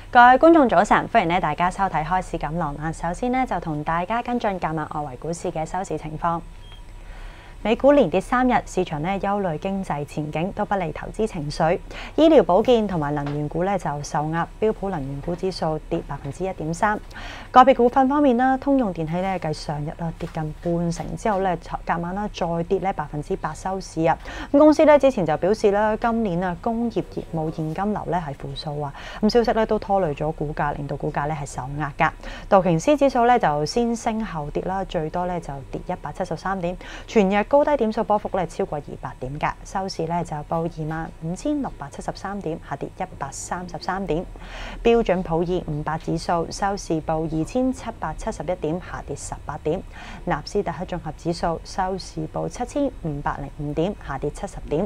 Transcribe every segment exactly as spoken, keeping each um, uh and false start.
各位觀眾早晨，歡迎咧大家收睇開市錦囊啊！首先咧就同大家跟進今日外圍股市嘅收市情況。美股連跌三日，市場咧憂慮經濟前景，都不利投資情緒。醫療保健同埋能源股咧就受壓，標普能源股指數跌百分之一點三。個別股份方面啦，通用電器咧繼上日啦跌近半成之後咧，隔晚啦再跌咧百分之八收市啊。咁公司咧之前就表示啦，今年啊工業業務現金流咧係負數啊。咁消息咧都拖累咗股價，令到股價咧係受壓㗎。道瓊斯指數咧就先升後跌啦，最多咧就跌一百七十三點，全日高低點數波幅咧超過二百點㗎，收市咧就報二萬五千六百七十三點，下跌一百三十三點。標準普爾五百指數收市報二千七百七十一點，下跌十八點。納斯達克綜合指數收市報七千五百零五點，下跌七十點。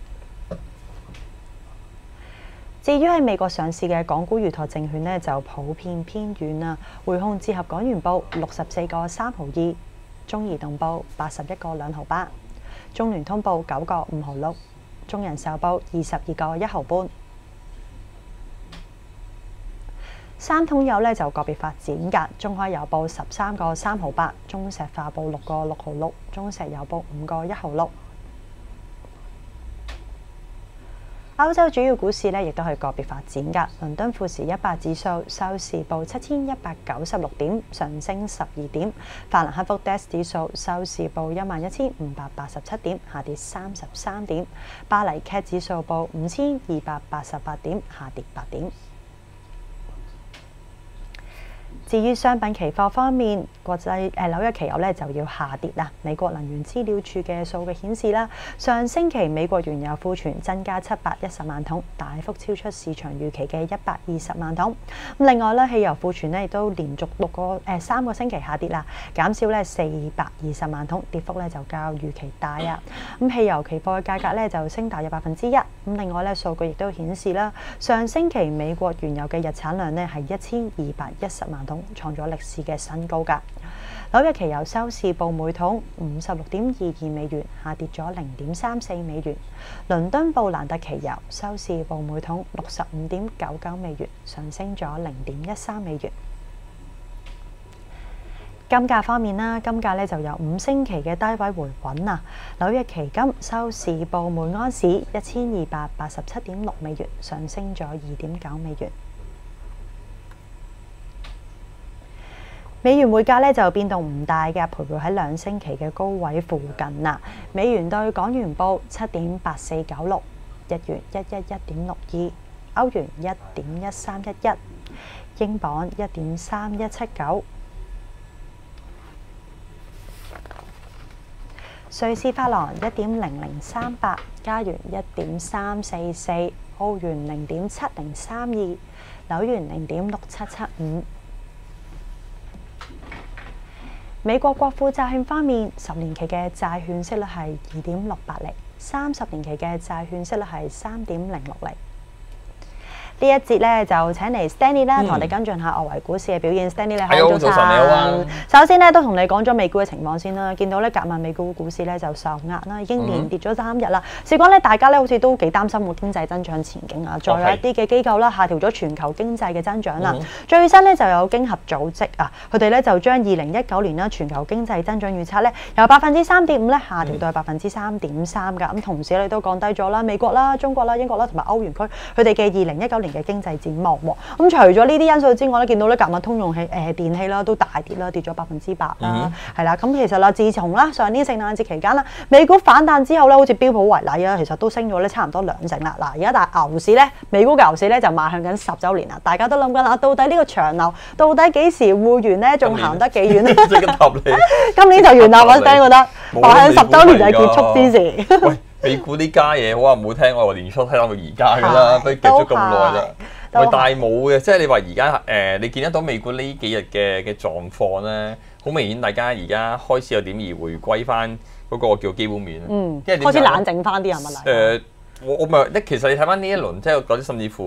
至於喺美國上市嘅港股預託證券呢，就普遍偏軟啊，匯控折合港元報六十四個三毫二，中移動報八十一個兩毫八。中聯通報九個五毫六，中人壽報二十二個一毫半。三桶油咧就個別發展㗎，中海油報十三個三毫八，中石化報六個六毫六，中石油報五個一毫六。歐洲主要股市咧亦都係個別發展㗎，倫敦富時一百指數收市報七千一百九十六點，上升十二點；法蘭克福 D A X 指數收市報一萬一千五百八十七點，下跌三十三點；巴黎 C A C 指數報五千二百八十八點，下跌八點。至於商品期貨方面，國際誒紐約期油咧就要下跌啦。美國能源資料處嘅數據顯示啦，上星期美國原油庫存增加七百一十萬桶，大幅超出市場預期嘅一百二十萬桶。咁另外咧，汽油庫存咧亦都連續六個誒、呃、三個星期下跌啦，減少咧四百二十萬桶，跌幅咧就較預期大啊。咁汽油期貨嘅價格咧就升大約百分之一。咁另外咧數據亦都顯示啦，上星期美國原油嘅日產量咧係一千二百一十萬桶，創咗歷史嘅新高㗎。紐約期油收市報每桶五十六點二二美元，下跌咗零點三四美元。倫敦布蘭特期油收市報每桶六十五點九九美元，上升咗零點一三美元。金價方面啦，金價咧就由五星期嘅低位回穩啊。紐約期金收市報每安士一千二百八十七點六美元，上升咗二點九美元。美元匯價咧就變動唔大嘅，徘徊喺兩星期嘅高位附近啦。美元對港元報七點八四九六，日元一一一點六二，歐元一點一三一一，英鎊一點三一七九，瑞士法郎一點零零三八，加元一點三四四，澳元零點七零三二，紐元零點六七七五。美國國庫債券方面，十年期嘅債券息率係二點六八厘，三十年期嘅債券息率係三點零六厘。呢一節咧就請嚟 Stanley 啦，同我哋跟進下外圍股市嘅表現。Stanley 你好，早晨。你好啊。首先咧都同你講咗美股嘅情況先啦。見到咧隔晚美股股市咧就受壓啦，已經連跌咗三日啦。事關咧大家咧好似都幾擔心個經濟增長前景啊。再有一啲嘅機構啦下調咗全球經濟嘅增長啦。嗯、最新咧就有經合組織啊，佢哋咧就將二零一九年啦全球經濟增長預測咧由百分之三點五咧下調到係百分之三點三㗎。咁同時咧都降低咗啦美國啦、中國啦、英國啦同埋歐元區佢哋嘅二零一九年嘅經濟展望喎，咁除咗呢啲因素之外咧，見到咧隔晚通用氣誒、呃、電器啦都大跌啦，跌咗百分之八啦，係啦、嗯。咁其實啦，自從啦上年聖誕節期間啦，美股反彈之後咧，好似標普為例啊，其實都升咗咧差唔多兩成啦。嗱，而家但係牛市咧，美股嘅牛市咧就邁向緊十週年啦，大家都諗緊啦，到底呢個長牛到底幾時會完咧？仲行得幾遠咧？今年就完啦，我覺得邁向十週年就係結束之時。 美股呢家嘢好話唔好聽，我話年初睇到而家㗎啦，都夾咗咁耐啦。喂，但係冇嘅，即係你話而家誒，你見得到美股呢幾日嘅嘅狀況咧，好明顯大家而家開始有點而回歸翻嗰個叫基本面。嗯，因為開始冷靜翻啲係咪嚟？誒、 呃，我我咪，其實你睇翻呢一輪，即係嗰啲甚至乎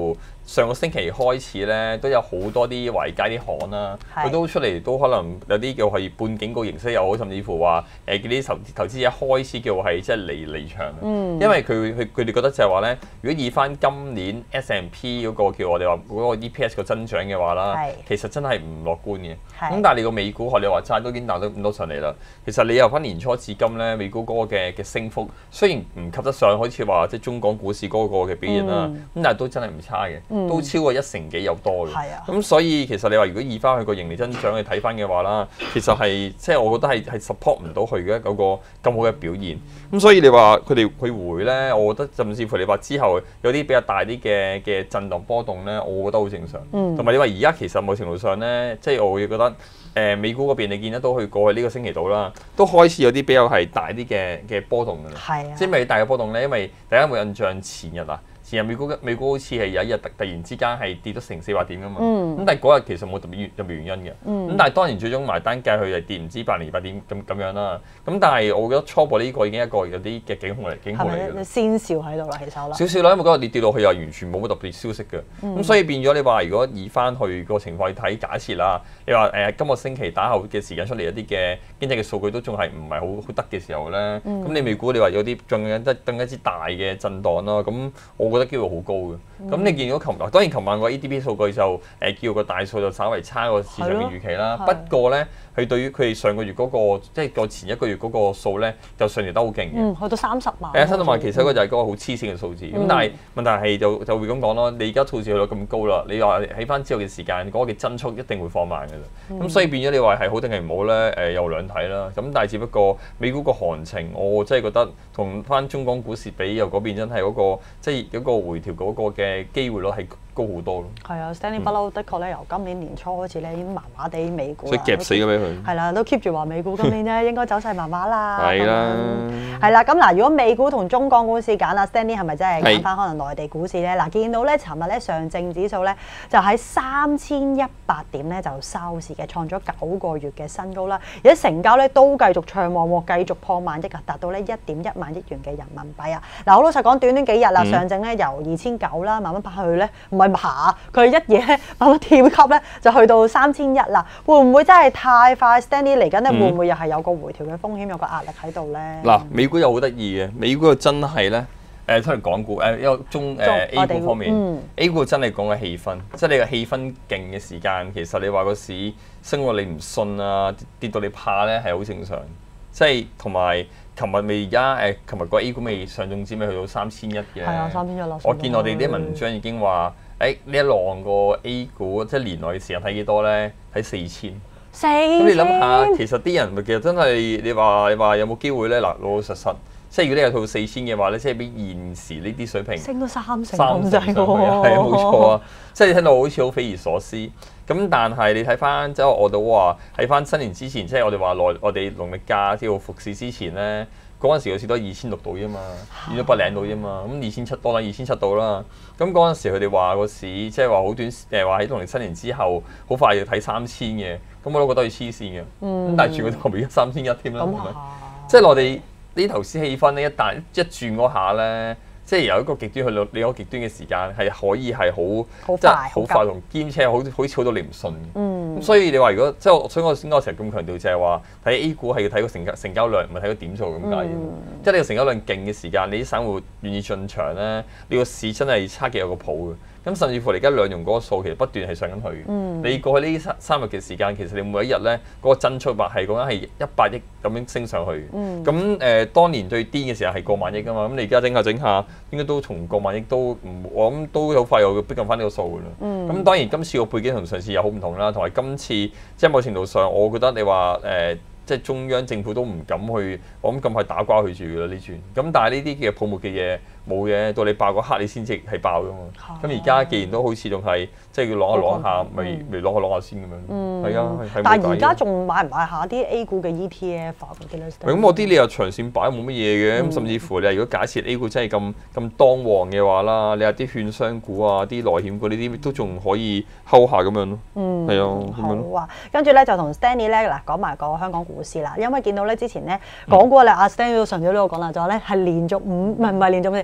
上個星期開始咧，都有好多啲華爾街啲行啦，佢都出嚟都可能有啲叫係半警告形式又好，甚至乎話誒叫啲投投資者開始叫係即係離離場。嗯、因為佢佢佢哋覺得就係話咧，如果以翻今年 S and P 嗰個叫我哋話嗰個 E P S 個增長嘅話啦，其實真係唔樂觀嘅。咁但係你個美股學你話齋都已經彈到咁多上嚟啦。其實你由翻年初至今咧，美股嗰個嘅嘅升幅雖然唔及得上好似話即係中港股市嗰個嘅表現啦，咁、嗯、但係都真係唔差嘅。都超過一成幾有多嘅，咁、嗯、所以其實你話如果以翻佢個盈利增長去睇翻嘅話啦，其實係即係我覺得係係 support 唔到佢嘅嗰個咁好嘅表現。咁、嗯、所以你話佢哋佢回咧，我覺得甚至乎你話之後有啲比較大啲嘅嘅震盪波動咧，我覺得好正常。同埋、嗯、你話而家其實某程度上咧，即係我會覺得誒、呃、美股嗰邊你見得到佢過去呢個星期度啦，都開始有啲比較係大啲嘅嘅波動㗎啦。係啊，即係咪大嘅波動咧？因為大家有冇印象前日啊？前日美股美股好似係有一日突突然之間係跌咗成四百點㗎嘛，咁、嗯、但係嗰日其實冇特別特別原因嘅，咁、嗯、但係當然最終埋單計佢係跌唔知百零二百點咁咁樣啦。咁但係我覺得初步呢個已經一個有啲嘅警號嚟，警號嚟嘅。係咪先兆喺度啦？其實我諗少少啦，因為嗰日你跌落去又完全冇乜特別消息嘅，咁、嗯、所以變咗你話如果以翻去個情況去睇，假設啦，你話誒、呃、今個星期打後嘅時間出嚟一啲嘅經濟嘅數據都仲係唔係好好得嘅時候咧，咁、嗯、你美股你話有啲仲有得更加之大嘅震盪啦，咁我覺得機會好高嘅。咁、嗯、你見到琴日當然琴晚個 A D P 數據就誒、呃、叫個大數就稍微差過市場嘅預期啦，不過咧佢對於佢哋上個月嗰、那個即係個前一個月嗰個數咧就上調得好勁嘅，嗯，去到三十萬。係啊，三十萬其實嗰個就係嗰個好黐線嘅數字。咁、嗯、但係問題係就就會咁講咯，你而家數字去到咁高啦，你話喺翻之後嘅時間嗰、那個嘅增速一定會放慢嘅啦。咁、嗯、所以變咗你話係好定係唔好咧？誒、呃、有兩睇啦。咁但係只不過美股個行情，我真係覺得同翻中港股市比，又嗰邊真係嗰、那個即係嗰個回調嗰個嘅機會率係高好多咯。係啊 ，Stanley 不嬲，的確咧由今年年初開始咧已經麻麻地美股， 所以夾死咗俾佢。 係啦，都 keep 住話美股今年咧應該走勢麻麻啦。 係啦， 係啦。咁嗱，如果美股同中港股市揀啦 Stanley 係咪真係揀翻可能內地股市咧？嗱，見到咧，尋日咧上證指數咧就喺三千一百點咧就收市嘅，創咗九個月嘅新高啦。而家成交咧都繼續暢旺喎，繼續破萬億啊，達到咧一點一萬億元嘅人民幣啊。嗱，好老實講，短短幾日啦，嗯、上證咧由二千九啦，慢慢爬去咧，唔係爬，佢一嘢慢慢跳級咧，就去到三千一啦。會唔會真係太快 ？Stanley 嚟緊咧，會唔會又係有個回調嘅風險，有個壓力喺度咧？嗱、嗯， 美股又好得意嘅，美股又真係咧，誒出嚟港股誒，因為中誒、呃、A 股方面、嗯、，A 股真係講嘅氣氛，即係你個氣氛勁嘅時間，其實你話個市升到你唔信啊，跌到你怕咧，係好正常。即係同埋，琴日未而家誒，琴日個 A 股未上證指未去到三千一嘅。係啊，三千一啦。我見我哋啲文章已經話，誒呢、欸、一浪個 A 股，即係年內嘅時間睇幾多咧？睇四千。四千。咁你諗下，其實啲人咪其實真係你話你話有冇機會咧？嗱，老老實實，即係如果你有套四千嘅話咧，即係比現時呢啲水平升咗三成咁滯喎。係啊，冇錯啊，即係你聽到好似好匪夷所思。咁但係你睇翻，即係我哋話喺翻新年之前，即係我哋話內我哋農曆假即係復市之前咧，嗰陣時個市都二千六度啫嘛，二千八零度啫嘛，咁二千七多啦，二千七度啦。咁嗰陣時佢哋話個市即係話好短，誒話喺農曆新年之後好快要睇三千嘅，咁我都覺得係黐線嘅。咁、嗯、但係住個頭邊三千一添啦，係咪、嗯？即係我哋呢頭先氣氛咧，一旦一轉嗰下咧。即係由一個極端去到另一個極端嘅時間，係可以係好即係好快同兼且好好似好到你唔信嘅。嗯。咁所以你話如果即係所以我先我成日咁強調就係話睇 A 股係要睇個成交成交量，唔係睇個點數咁解嘅。嗯、即係你個成交量勁嘅時間，你啲散戶願意進場咧，你個市真係差幾有個譜嘅。咁甚至乎你而家兩融嗰個數其實不斷係上緊去。嗯、你過去呢三三日嘅時間，其實你每一日咧嗰個增速率係講緊係一百億咁樣升上去。咁誒、嗯呃，當年最癲嘅時候係過萬億㗎嘛。咁你而家整下整下，應該都從過萬億都唔，我諗都好快又逼近翻呢個數㗎啦。咁、嗯、當然今次個背景同上次又好唔同啦，同埋今次即係某程度上，我覺得你話誒。呃即係中央政府都唔敢去，我諗咁快打瓜佢住㗎啦呢轉。咁但係呢啲嘅泡沫嘅嘢冇嘅，到你爆嗰刻你先至係爆㗎嘛。咁而家既然都好似仲係即係要攞下攞下，咪咪攞下攞下先咁樣。係啊， 但係而家仲買唔買下啲 A 股嘅 E T F 啊嗰啲咧？ 咁我啲你又長線擺冇乜嘢嘅，咁、嗯、甚至乎你如果假設 A 股真係咁咁當旺嘅話啦，你有啲券商股啊、啲內險股呢啲都仲可以 hold 下咁樣咯。嗯，係啊， 好啊。跟住咧就同 Stanley 咧嗱講埋個香港股市啦，因為見到咧之前咧講過咧，阿 Stanley 上次都有講啦，就話咧係連續五唔係唔係連續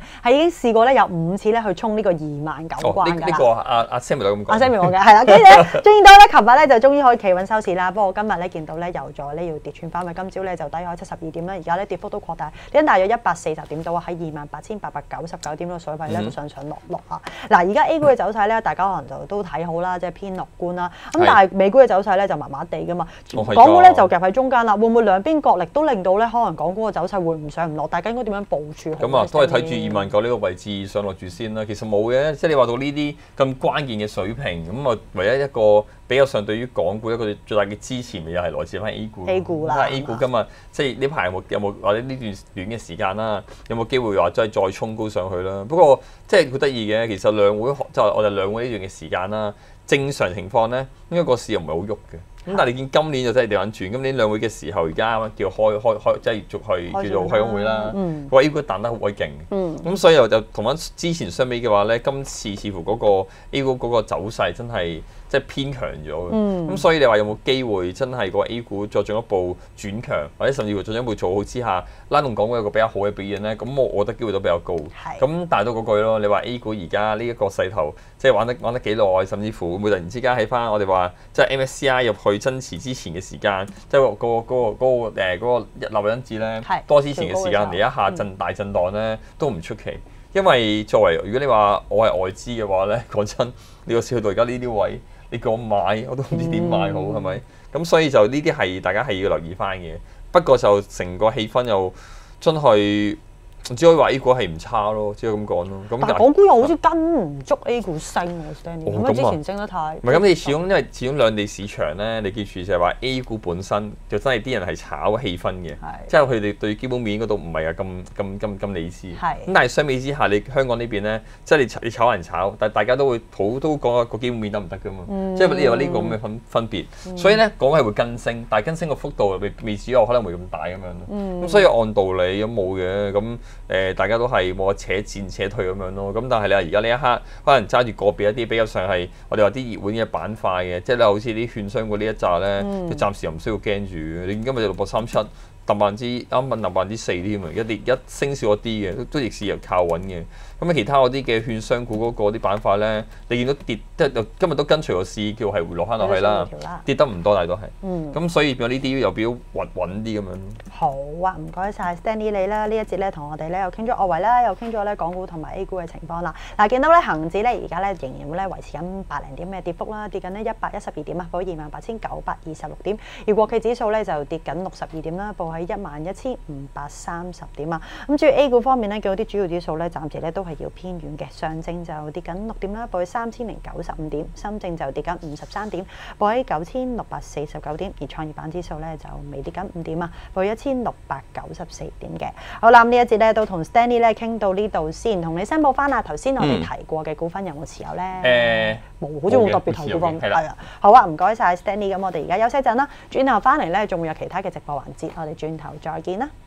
係已經試過咧有五次咧去衝呢個二萬九關㗎啦。 呢呢個阿阿 Samuel 都咁講。 阿 Samuel 講嘅係啦，跟住咧，終於到咧，琴日咧就終於可以企穩收市啦。不過今日咧見到咧又再咧要跌穿翻，咪今朝咧就低開七十二點啦，而家咧跌幅都擴大，跌緊大約一百四十點到啊，喺二萬八千八百九十九點個水位咧都上上落落啊。嗱，而家 A 股嘅走勢咧，大家可能就都睇好啦，即係偏樂觀啦。咁但係美股嘅走勢咧就麻麻地噶嘛，港股咧就夾喺中間啦。會唔會兩邊角力都令到咧可能港股嘅走勢會唔上唔落？大家應該點樣部署？ 咁啊，都係睇住二萬九呢個位置上落住先啦。其實冇嘅，即係你話到呢啲咁關鍵嘅水平，咁啊唯一一個比較上對於港股一個最大嘅支持，咪又係來自翻 A 股。 A 股啦， 睇下 A 股今日即係呢排有冇有冇或者呢段短嘅時間啦，有冇機會話真係再衝高上去啦？不過即係好得意嘅，其實兩會即係我哋兩會呢段嘅時間啦，正常情況咧，應該個市又唔係好喐嘅。咁但係你見今年就真係調緊轉，今年兩會嘅時候，而家啱啱叫開開開，即係續去叫做開會啦。個 A 股彈得好鬼勁，咁、嗯、所以又就同翻之前相比嘅話咧，今次似乎嗰個 A 股嗰個走勢真係即係偏強咗嘅。咁、嗯、所以你話有冇機會真係個 A 股再進一步轉強，或者甚至乎進一步做好之下，拉動港股有個比較好嘅表現咧？咁我我覺得機會都比較高。咁但係都嗰句咯，你話 A 股而家呢一個勢頭，即係玩得玩得幾耐，甚至乎會唔會突然之間喺翻我哋話即係 M S C I 入去增持之前嘅時間，即係、嗰個、嗰個嗰、嗰個嗰、嗰個誒嗰個一立因子咧多之前嘅時間嚟一下震大震盪咧，都唔出奇。因為作為如果你話我係外資嘅話咧，講真，你個市去到而家呢啲位，你叫我買我都唔知點買好，係咪、嗯？咁所以就呢啲係大家係要留意翻嘅。不過就成個氣氛又真係。只可以話 A 股係唔差咯，只可以咁講咯。咁但係港股又好似跟唔足 A 股升喎 Stanley，咁啊之前升得太唔係咁，你始終因為始終兩地市場咧，你記住就係話 A 股本身就真係啲人係炒氣氛嘅，即係佢哋對基本面嗰度唔係啊咁咁咁咁理智。咁但係相比之下，你香港呢邊咧，即係你你炒人炒，但係大家都會好都講個基本面得唔得㗎嘛？嗯、即係呢有呢個咁嘅分分別。嗯、所以咧講係會跟升，但係跟升個幅度未未至於可能會咁大咁樣咯。咁、嗯、所以按道理咁冇嘅咁。誒、呃，大家都係冇扯戰扯退咁樣咯。咁但係你話而家呢一刻，可能揸住個別一啲比較上係我哋話啲熱門嘅板塊嘅，即係咧好似啲券商股呢一紮咧，嗯、暫時又唔需要驚住。你今日就六百三七，揼百分之啱啱揼百分之四添啊，一跌一升少咗啲嘅，都都逆市又靠穩嘅。咁啊，其他嗰啲嘅券商股嗰個啲板塊咧，你見到跌，即係今日都跟隨個市叫係回落翻落去啦，跌得唔多，但係都係。嗯。咁所以變咗呢啲又比較穩穩啲咁樣。好啊，唔該晒 Stanley 你啦，呢一節咧同我哋咧又傾咗外圍啦，又傾咗咧港股同埋 A 股嘅情況啦。嗱，見到咧恆指咧而家咧仍然咧維持緊百零點嘅跌幅啦，跌緊呢一百一十二點啊，報二萬八千九百二十六點。而國企指數咧就跌緊六十二點啦，報喺一萬一千五百三十點啊。咁至於 A 股方面咧，見到啲主要指數咧暫時咧都係要偏軟嘅，上證就跌緊六點啦，報喺三千零九十五點；深證就跌緊五十三點，報喺九千六百四十九點；而創業板指數咧就未跌緊五點啊，報喺一千六百九十四點嘅。好啦，咁呢一節咧都同 Stanley 咧傾到呢度先，同你申報翻啊，頭先我哋提過嘅股份有冇持有咧？誒，冇，好似冇特別提股份。係啊，好啊，唔該晒 Stanley，咁我哋而家休息陣啦，轉頭翻嚟咧仲會有其他嘅直播環節，我哋轉頭再見啦。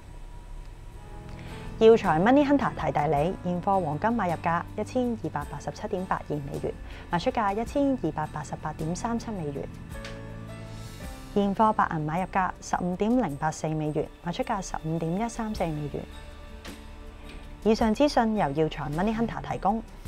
耀才 Money Hunter 提提你，現貨黃金買入價一千二百八十七點八二美元，賣出價一千二百八十八點三七美元。現貨白銀買入價十五點零八四美元，賣出價十五點一三四美元。以上資訊由耀才 Money Hunter 提供。